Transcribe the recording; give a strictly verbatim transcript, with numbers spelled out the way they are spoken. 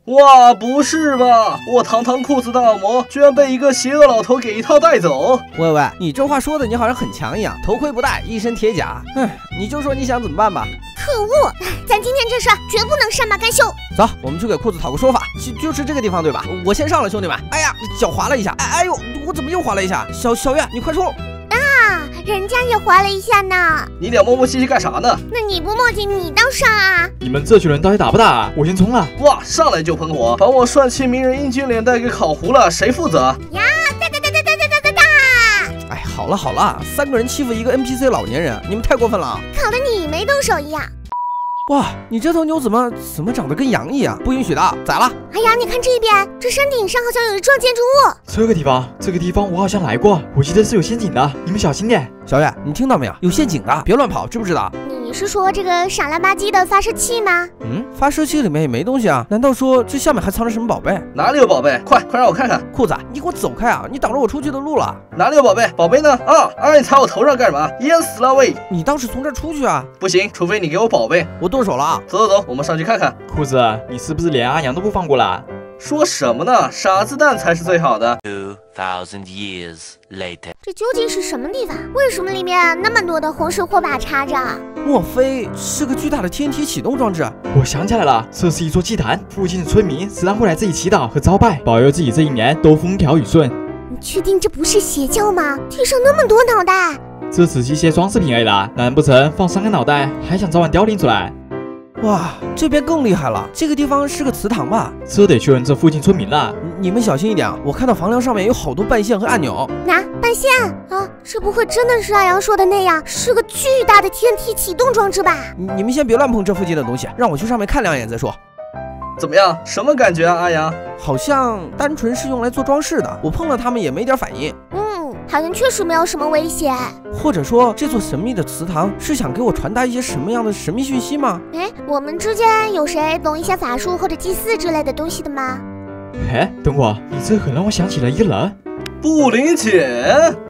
哇，不是吧！我堂堂酷似大恶魔，居然被一个邪恶老头给一套带走！ 喂喂，你这话说的你好像很强一样，头盔不戴，一身铁甲。唉，你就说你想怎么办吧。 可恶，咱今天这事绝不能善罢甘休。 走，我们去给裤子讨个说法。就就是这个地方对吧？我先上了，兄弟们。哎呀，脚滑了一下。哎哎呦，我怎么又滑了一下？小小月，你快冲！ 啊，人家也滑了一下呢。 你俩磨磨唧唧干啥呢？ 那你不墨迹，你倒上啊！ 你们这群人到底打不打？我先冲了。 哇，上来就喷火，把我帅气迷人英俊脸蛋给烤糊了，谁负责？ 呀，哒哒哒哒哒哒哒哒哒！ 哎，好了好了，三个人欺负一个 N P C 老年人，你们太过分了。 搞得你没动手一样。 哇，你这头牛怎么怎么长得跟羊一样？不允许的，宰了！ 哎呀，你看这边，这山顶上好像有一幢建筑物。 这个地方，这个地方我好像来过，我记得是有陷阱的，你们小心点。 小月，你听到没有？有陷阱的，别乱跑，知不知道？ 你是说这个傻了吧唧的发射器吗？ 嗯，发射器里面也没东西啊，难道说这下面还藏着什么宝贝？ 哪里有宝贝？快快让我看看！ 裤子，你给我走开啊！你挡着我出去的路了。 哪里有宝贝？宝贝呢？啊啊！你踩我头上干什么？淹死了喂！ 你倒是从这儿出去啊！ 不行，除非你给我宝贝。 我动手了啊！ 走走走，我们上去看看。 裤子，你是不是连阿阳都不放过了？ 说什么呢？傻子蛋才是最好的。 Two thousand years later， 这究竟是什么地方？为什么里面那么多的红石火把插着？ 莫非是个巨大的天体启动装置？ 我想起来了，这是一座祭坛，附近的村民时常会来这里祈祷和朝拜，保佑自己这一年都风调雨顺。 你确定这不是邪教吗？地上那么多脑袋， 这只是一些装饰品而已啦，难不成放三个脑袋还想早晚凋零出来？ 哇，这边更厉害了，这个地方是个祠堂吧？ 这得去问这附近村民了。 你们小心一点，我看到房梁上面有好多半线和按钮。 哪半线啊？这不会真的是阿阳说的那样，是个巨大的天体启动装置吧？ 你们先别乱碰这附近的东西，让我去上面看两眼再说。 怎么样？什么感觉啊，阿阳？ 好像单纯是用来做装饰的，我碰了它们也没点反应。 嗯，好像确实没有什么危险。 或者说，这座神秘的祠堂是想给我传达一些什么样的神秘讯息吗？ 哎，我们之间有谁懂一些法术或者祭祀之类的东西的吗？ 哎，等会，你这可让我想起了一个人。 布林姐。